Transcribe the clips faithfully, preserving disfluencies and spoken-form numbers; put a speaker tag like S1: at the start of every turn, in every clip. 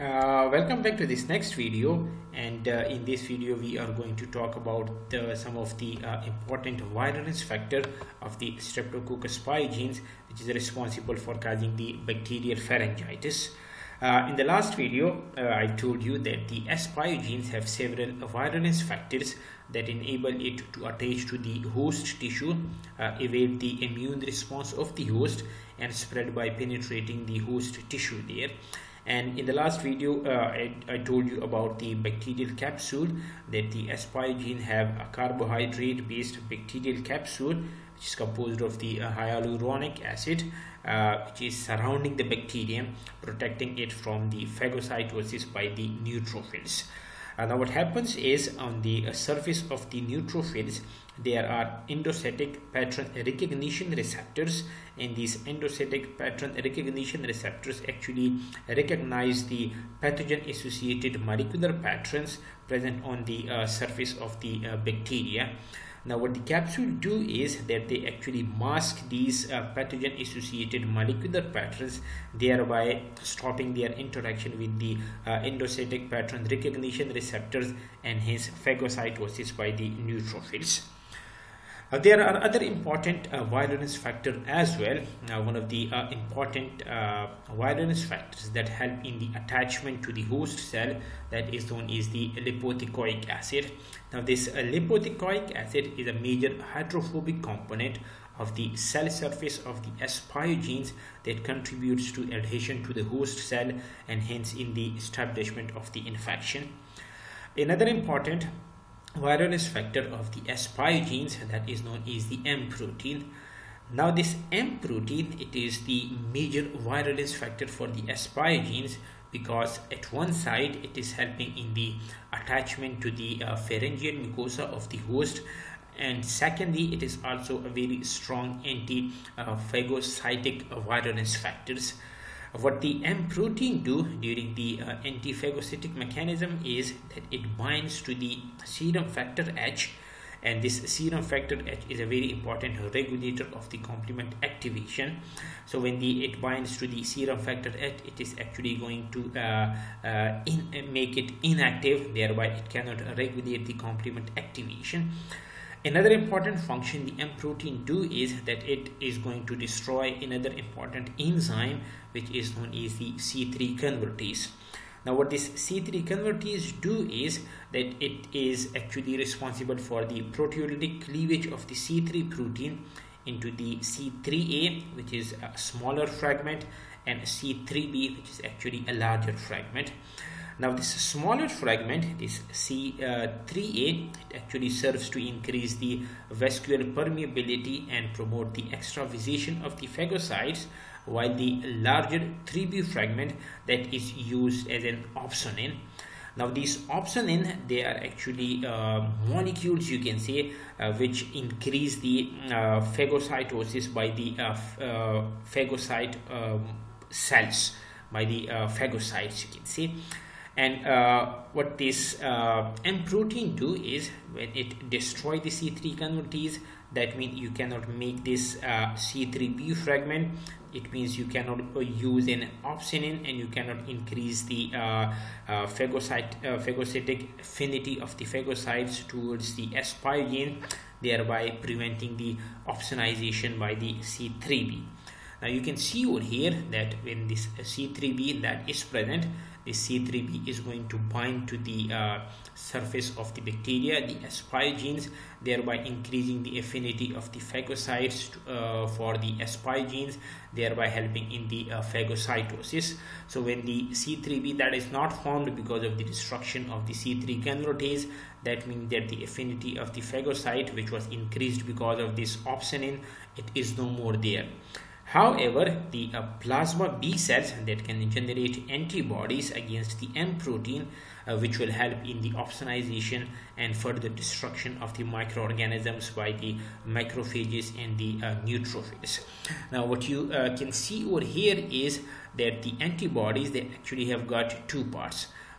S1: Uh, welcome back to this next video, and uh, in this video we are going to talk about the, some of the uh, important virulence factor of the Streptococcus pyogenes, which is responsible for causing the bacterial pharyngitis. Uh, in the last video, uh, I told you that the S pyogenes have several virulence factors that enable it to attach to the host tissue, uh, evade the immune response of the host, and spread by penetrating the host tissue there. And in the last video, uh, I, I told you about the bacterial capsule, that the S pyogene have a carbohydrate-based bacterial capsule, which is composed of the uh, hyaluronic acid, uh, which is surrounding the bacterium, protecting it from the phagocytosis by the neutrophils. Uh, now what happens is, on the uh, surface of the neutrophils, there are endocytic pattern recognition receptors, and these endocytic pattern recognition receptors actually recognize the pathogen-associated molecular patterns present on the uh, surface of the uh, bacteria. Now what the capsule do is that they actually mask these uh, pathogen-associated molecular patterns, thereby stopping their interaction with the uh, endocytic pattern recognition receptors and hence phagocytosis by the neutrophils. Uh, there are other important uh, virulence factors as well. Uh, one of the uh, important uh, virulence factors that help in the attachment to the host cell, that is known as the lipoteichoic acid. Now this uh, lipoteichoic acid is a major hydrophobic component of the cell surface of the S pyogenes that contributes to adhesion to the host cell and hence in the establishment of the infection. Another important virulence factor of the S pyogenes, that is known as the M protein. Now this M protein, it is the major virulence factor for the S pyogenes, because at one side it is helping in the attachment to the uh, pharyngeal mucosa of the host, and secondly it is also a very strong anti-phagocytic uh, virulence factors. What the M protein do during the uh, anti-phagocytic mechanism is that it binds to the serum factor H, and this serum factor H is a very important regulator of the complement activation. So when the it binds to the serum factor H, it is actually going to uh, uh, in, uh, make it inactive, thereby it cannot regulate the complement activation. Another important function the M protein do is that it is going to destroy another important enzyme, which is known as the C three convertase. Now what this C three convertase do is that it is actually responsible for the proteolytic cleavage of the C three protein into the C three A, which is a smaller fragment, and C three B, which is actually a larger fragment. Now this smaller fragment, this C three A, it actually serves to increase the vascular permeability and promote the extravasation of the phagocytes, while the larger three B fragment, that is used as an opsonin. Now these opsonin, they are actually uh, molecules, you can say, uh, which increase the uh, phagocytosis by the uh, uh, phagocyte um, cells, by the uh, phagocytes, you can say. And uh, what this uh, M protein do is, when it destroy the C three convertase, that means you cannot make this uh, C three B fragment. It means you cannot uh, use an opsonin, and you cannot increase the uh, uh, phagocyte uh, phagocytic affinity of the phagocytes towards the S pyogene, thereby preventing the opsonization by the C three B. Now you can see over here that when this C three B that is present, the C three B is going to bind to the uh, surface of the bacteria, the S pyogenes, thereby increasing the affinity of the phagocytes to, uh, for the S pyogenes, thereby helping in the uh, phagocytosis. So when the C three B that is not formed because of the destruction of the C three convertase, that means that the affinity of the phagocyte, which was increased because of this opsonin, it is no more there. However, the uh, plasma B cells that can generate antibodies against the M protein, uh, which will help in the opsonization and further destruction of the microorganisms by the macrophages and the uh, neutrophils. Now what you uh, can see over here is that the antibodies, they actually have got two parts.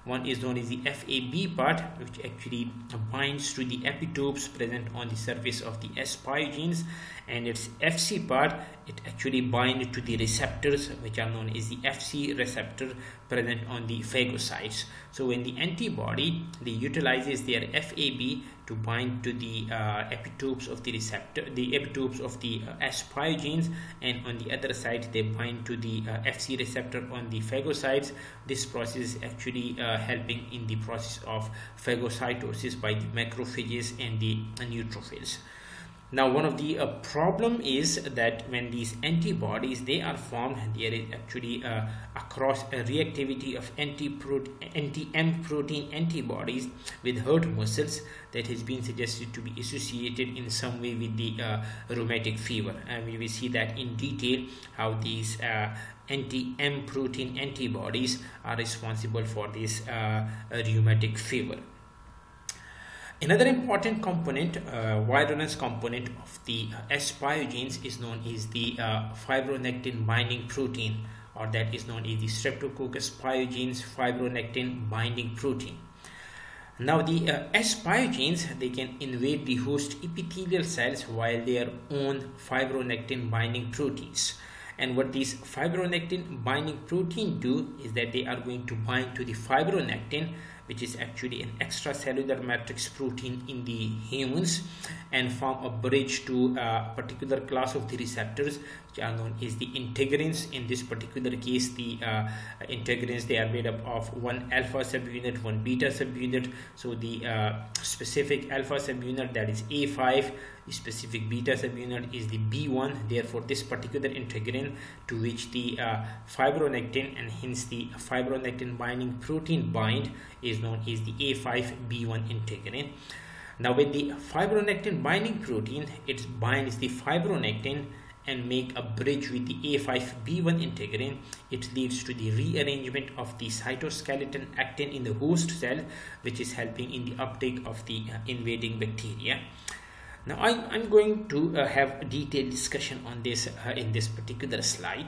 S1: One is known as the F A B part, which actually binds to the epitopes present on the surface of the S pyogenes, and its F C part, it actually binds to the receptors, which are known as the F C receptor present on the phagocytes. So when the antibody, they utilizes their F A B to bind to the uh, epitopes of the receptor, the epitopes of the uh, S pyogenes, and on the other side they bind to the uh, F C receptor on the phagocytes. This process is actually uh, helping in the process of phagocytosis by the macrophages and the uh, neutrophils. Now, one of the uh, problem is that when these antibodies, they are formed, there is actually uh, a cross uh, reactivity of anti-M protein antibodies with hurt muscles that has been suggested to be associated in some way with the uh, rheumatic fever. And we will see that in detail how these uh, anti-M protein antibodies are responsible for this uh, rheumatic fever. Another important component, uh, virulence component of the uh, S pyogenes is known as the uh, फ़िब्रोनेक्टिन-binding protein, or that is known as the Streptococcus pyogenes फ़िब्ronectin-binding protein. Now the uh, S pyogenes, they can invade the host epithelial cells while their own फ़िब्ronectin-binding proteins. And what these फ़िब्ronectin-binding protein do is that they are going to bind to the fibronectin, which is actually an extracellular matrix protein in the humans, and form a bridge to a particular class of the receptors, which are known as the integrins. In this particular case, the uh, integrins, they are made up of one alpha subunit, one beta subunit. So the uh, specific alpha subunit, that is A five, the specific beta subunit is the B one. Therefore, this particular integrin to which the uh, fibronectin and hence the fibronectin binding protein bind is known as the A five B one integrin. Now, with the fibronectin binding protein, it binds the fibronectin and make a bridge with the A five B one integrin. It leads to the rearrangement of the cytoskeleton actin in the host cell, which is helping in the uptake of the uh, invading bacteria. Now, I, I'm going to uh, have a detailed discussion on this uh, in this particular slide.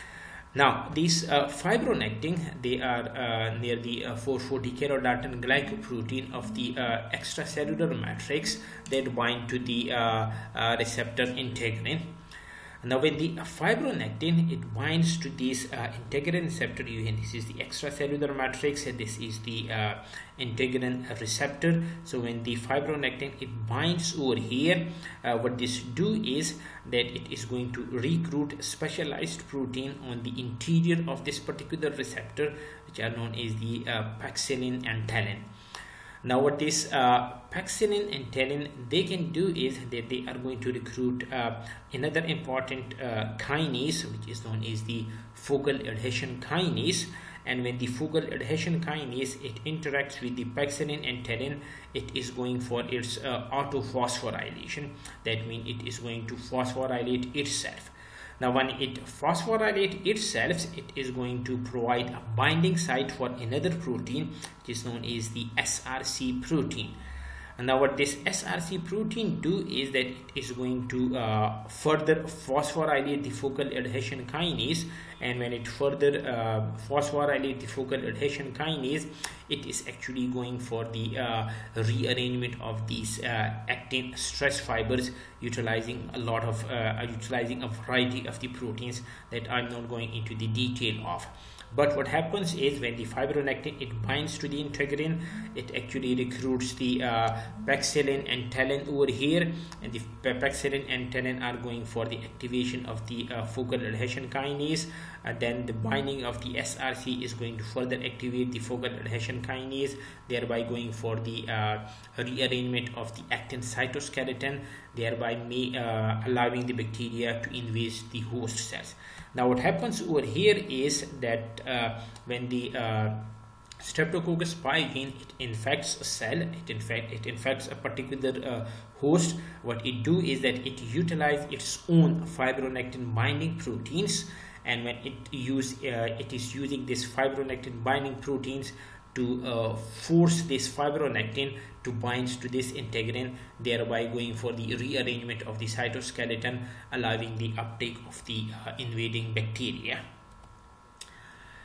S1: Now, these uh, fibronectin, they are uh, near the uh, four forty chirodalton glycoprotein of the uh, extracellular matrix that bind to the uh, uh, receptor integrin. Now, when the fibronectin, it binds to this uh, integrin receptor, and this is the extracellular matrix, and this is the uh, integrin receptor. So when the fibronectin, it binds over here, uh, what this do is that it is going to recruit specialized protein on the interior of this particular receptor, which are known as the uh, paxillin and talin. Now, what this uh, paxillin and talin, they can do is that they are going to recruit uh, another important uh, kinase, which is known as the focal adhesion kinase. And when the focal adhesion kinase, it interacts with the paxillin and talin, it is going for its uh, autophosphorylation. That means it is going to phosphorylate itself. Now, when it phosphorylates itself, it is going to provide a binding site for another protein, which is known as the S R C protein. And now, what this S R C protein do is that it is going to uh, further phosphorylate the focal adhesion kinase, and when it further uh, phosphorylate the focal adhesion kinase, it is actually going for the uh, rearrangement of these uh, actin stress fibers, utilizing a lot of uh, utilizing a variety of the proteins that I'm not going into the detail of. But what happens is when the fibronectin, it binds to the integrin, it actually recruits the uh, paxillin and talin over here, and the paxillin and talin are going for the activation of the uh, focal adhesion kinase. And then the binding of the S R C is going to further activate the focal adhesion kinase, thereby going for the uh, rearrangement of the actin cytoskeleton, thereby may, uh, allowing the bacteria to invade the host cells. Now, what happens over here is that uh, when the uh, Streptococcus pyogene, it infects a cell, it infect it infects a particular uh, host, what it do is that it utilize its own fibronectin binding proteins, and when it use uh, it is using this fibronectin binding proteins to uh, force this fibronectin to bind to this integrin, thereby going for the rearrangement of the cytoskeleton, allowing the uptake of the uh, invading bacteria.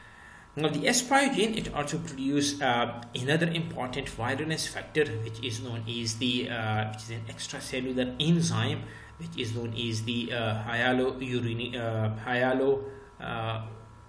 S1: Now the S pyogen, it also produces uh, another important virulence factor, which is known as the uh, which is an extracellular enzyme, which is known as the uh, hyaluronic uh, hyalo uh,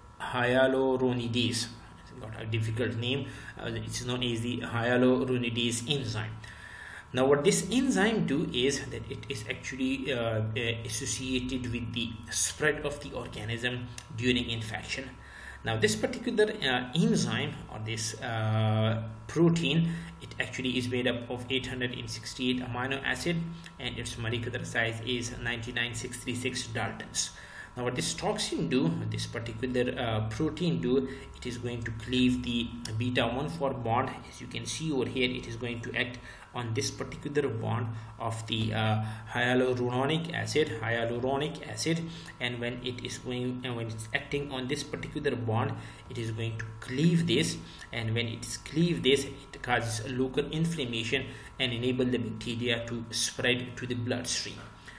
S1: hyaluronidase. It's got a difficult name. Uh, it's known as the hyaluronidase enzyme. Now what this enzyme do is that it is actually uh, associated with the spread of the organism during infection. Now this particular uh, enzyme, or this uh, protein, it actually is made up of eight hundred sixty-eight amino acid, and its molecular size is ninety-nine thousand six hundred thirty-six daltons. Now what this toxin do, this particular uh, protein do, it is going to cleave the beta one four bond. As you can see over here, it is going to act on this particular bond of the uh, hyaluronic acid hyaluronic acid and when it is going and when it's acting on this particular bond, it is going to cleave this, and when it is cleave this, it causes a local inflammation and enable the bacteria to spread to the bloodstream.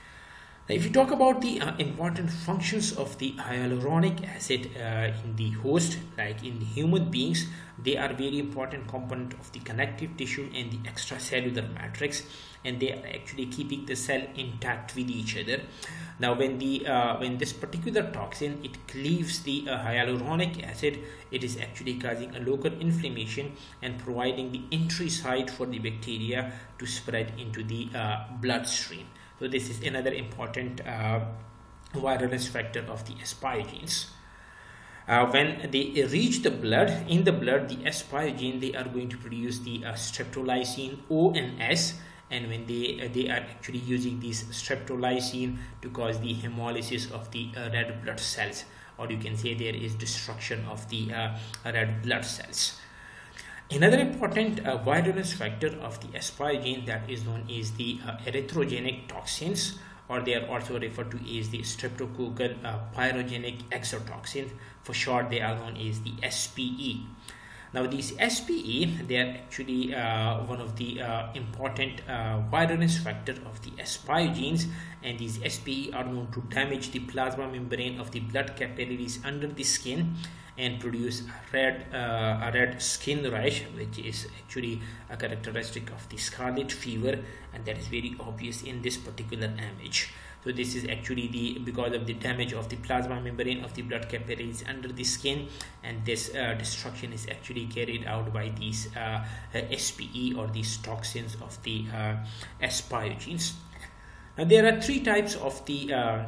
S1: Now, if you talk about the uh, important functions of the hyaluronic acid uh, in the host, like in the human beings, they are very important component of the connective tissue and the extracellular matrix, and they are actually keeping the cell intact with each other. Now, when the uh, when this particular toxin, it cleaves the uh, hyaluronic acid, it is actually causing a local inflammation and providing the entry site for the bacteria to spread into the uh, bloodstream. So this is another important uh, virulence factor of the S pyogenes. Uh, when they reach the blood, in the blood, the S pyogen, they are going to produce the uh, streptolysine O and S, and when they uh, they are actually using these streptolysine to cause the hemolysis of the uh, red blood cells, or you can say there is destruction of the uh, red blood cells. Another important uh, virulence factor of the S pyogen, that is known as the uh, erythrogenic toxins, or they are also referred to as the Streptococcal uh, pyrogenic exotoxin. For short, they are known as the S P E. Now these S P E, they are actually uh, one of the uh, important uh, virulence factor of the S pyogenes, and these S P E are known to damage the plasma membrane of the blood capillaries under the skin and produce a red, uh, a red skin rash, which is actually a characteristic of the scarlet fever, and that is very obvious in this particular image. So this is actually the because of the damage of the plasma membrane of the blood capillaries under the skin, and this uh, destruction is actually carried out by these uh, S P E, or these toxins of the uh, S pyogenes. Now there are three types of the uh,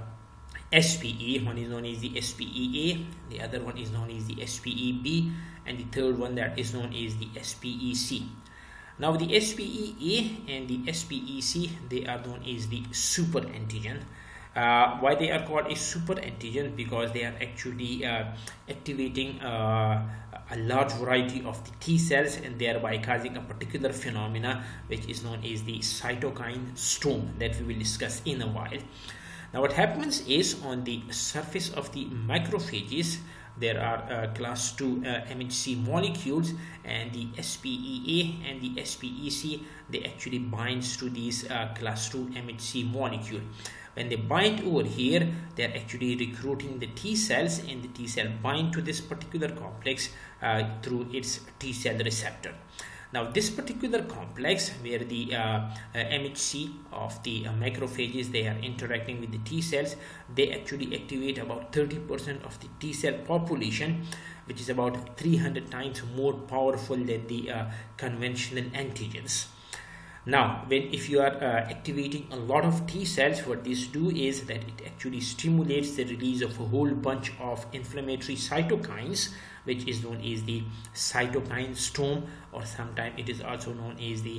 S1: S P E. One is known as the S P E A, the other one is known as the S P E B, and the third one that is known as the S P E C. Now the S P E A and the S P E C, they are known as the super antigen. Uh, why they are called a super antigen? Because they are actually uh, activating uh, a large variety of the T cells, and thereby causing a particular phenomena which is known as the cytokine storm, that we will discuss in a while. Now what happens is, on the surface of the macrophages, there are uh, class two uh, M H C molecules, and the S P E A and the S P E C, they actually binds to these uh, class two M H C molecule. When they bind over here, they are actually recruiting the T cells, and the T cell bind to this particular complex uh, through its T cell receptor. Now this particular complex, where the uh, uh, M H C of the uh, macrophages, they are interacting with the T cells, they actually activate about thirty percent of the T cell population, which is about three hundred times more powerful than the uh, conventional antigens. Now, when if you are uh, activating a lot of T cells, what this do is that it actually stimulates the release of a whole bunch of inflammatory cytokines, which is known as the cytokine storm, or sometimes it is also known as the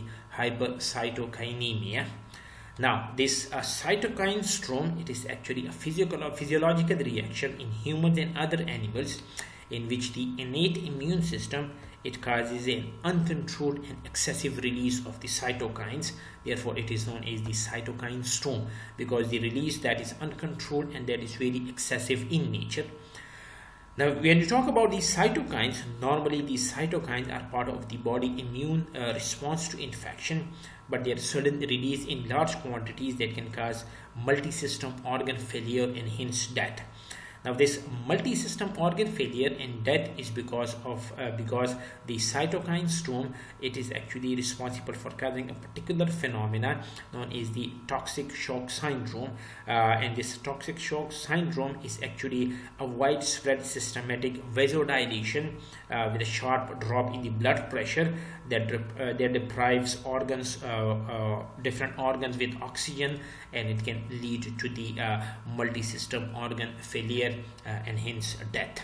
S1: hypercytokinemia. Now, this uh, cytokine storm, it is actually a physical or physiological reaction in humans and other animals, in which the innate immune system, it causes an uncontrolled and excessive release of the cytokines. Therefore, it is known as the cytokine storm, because the release that is uncontrolled and that is very excessive in nature. Now, when you talk about these cytokines, normally these cytokines are part of the body immune uh, response to infection, but they are sudden release in large quantities that can cause multi-system organ failure and hence death. Now this multi-system organ failure and death is because of uh, because the cytokine storm, it is actually responsible for causing a particular phenomena known as the toxic shock syndrome, uh, and this toxic shock syndrome is actually a widespread systematic vasodilation uh, with a sharp drop in the blood pressure that uh, that deprives organs uh, uh, different organs with oxygen, and it can lead to the uh, multi-system organ failure uh, and hence death.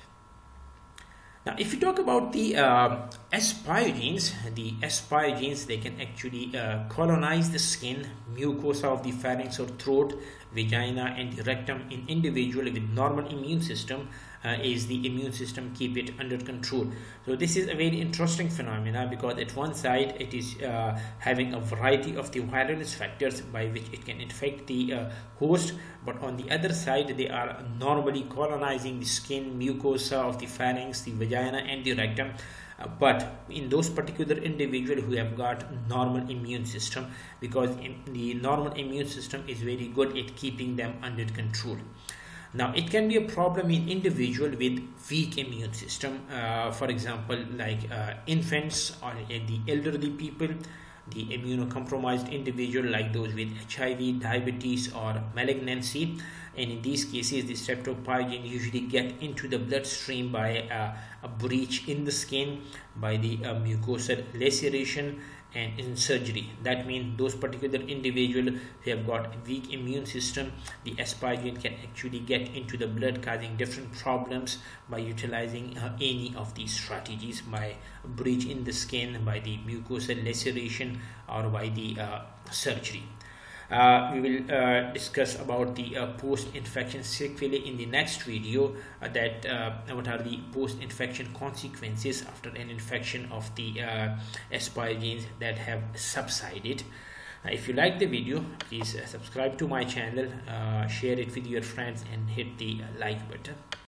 S1: Now, if you talk about the uh, S pyogenes, the S pyogenes, they can actually uh, colonize the skin, mucosa of the pharynx or throat, vagina, and the rectum in individuals with normal immune system, uh, is the immune system keep it under control. So this is a very interesting phenomena, because at one side it is uh, having a variety of the virulence factors by which it can infect the uh, host, but on the other side they are normally colonizing the skin, mucosa of the pharynx, the vagina, and the rectum. Uh, but in those particular individuals who have got normal immune system, because the normal immune system is very good at keeping them under control. Now it can be a problem in individual with weak immune system, uh, for example like uh, infants or uh, the elderly people, the immunocompromised individual like those with H I V, diabetes, or malignancy. And in these cases the streptopyogene usually get into the bloodstream by uh, a breach in the skin, by the uh, mucosal laceration, and in surgery. That means those particular individuals who have got weak immune system, the S pyogen can actually get into the blood, causing different problems by utilizing uh, any of these strategies, by breach in the skin, by the mucosal laceration, or by the uh, surgery. Uh, we will uh, discuss about the uh, post-infection sequelae in the next video, uh, that uh, what are the post-infection consequences after an infection of the uh, S pyogenes that have subsided. Uh, if you like the video, please uh, subscribe to my channel, uh, share it with your friends, and hit the uh, like button.